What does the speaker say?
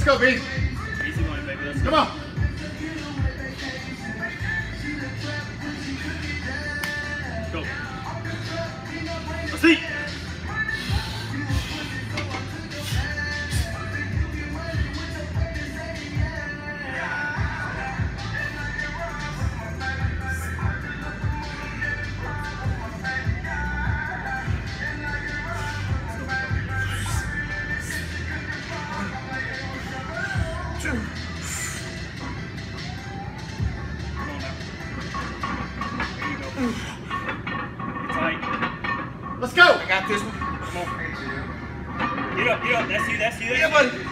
Let's go, B. Easy money, baby. Let's go. Come on. Go. Let's see. Let's go. I got this one. Come on. Get up, get up. That's you, that's you, that's Yeah, you. buddy.